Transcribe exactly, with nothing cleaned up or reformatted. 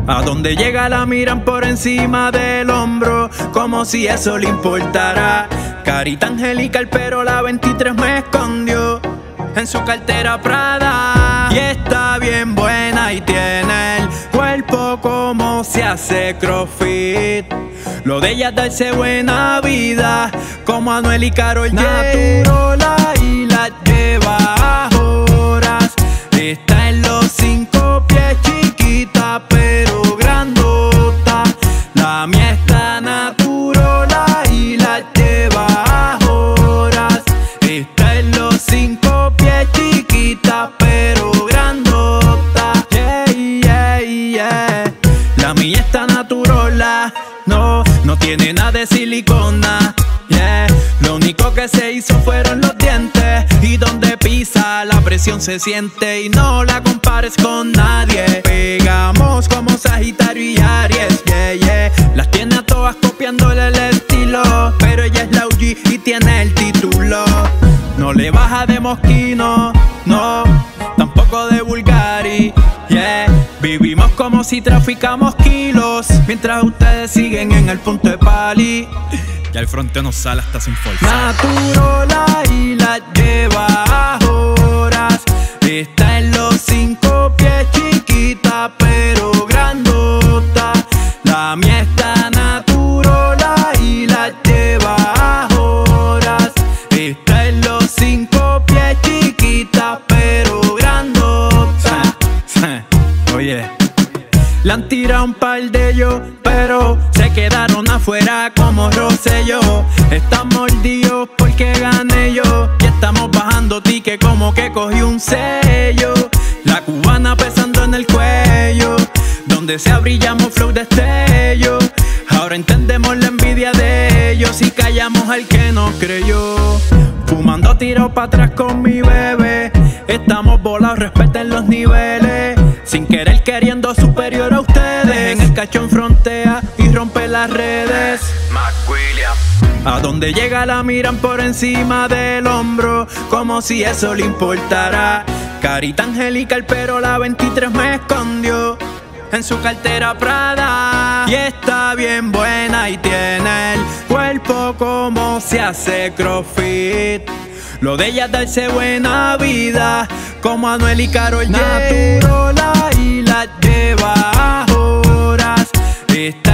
A donde llega la miran por encima del hombro, como si eso le importara. Carita angelical, pero la veintitrés me escondió en su cartera Prada. Y está bien buena y tiene el cuerpo como se hace crossfit. Lo de ella es darse buena vida, como Anuel y Karol G. Naturola y la lleva a horas. Está en los cinco pies, chiquita pero grandota. La mía está naturola y la lleva a horas. Está en los cinco pies, chiquita pero grandota. Yeah, yeah, yeah. La mía está naturola, no, no tiene nada de silicona. Yeah. Lo único que se hizo fueron los dientes, y donde pisa la presión se siente, y no la compares con nadie. Pegamos como Sagitario y Aries, yeah, yeah. Las tiene a todas copiándole el estilo, pero ella es la O G y tiene el título. No le baja de Moschino, no, tampoco de Bulgari, yeah. Vivimos como si traficamos kilos, mientras ustedes siguen en el punto de Pali. Ya el fronte no sale hasta sin fuerza. Naturola y la lleva a horas. Está en los cinco pies, chiquita pero grandota. La mía está naturola y la lleva a horas. Está en los cinco pies, chiquita pero grandota. Oye, le han tirado un par de ellos, pero se quedaron afuera como Rosselló. Están mordidos porque gané yo, y estamos bajando ticket como que cogí un sello. La cubana pesando en el cuello, donde sea brillamos flow de estello. Ahora entendemos la envidia de ellos y callamos al que no creyó. Fumando tiro para atrás con mi bebé, estamos volados, respeten los niveles. Sin querer queriendo superior a ustedes, en el cachón frontea y rompe las redes. McWilliam. A donde llega la miran por encima del hombro, como si eso le importara. Carita angelical, pero la veintitrés me escondió en su cartera Prada. Y está bien buena y tiene el cuerpo como se hace crossfit. Lo de ella es darse buena vida, como Anuel y Karol G. Naturola y la lleva a horas. Está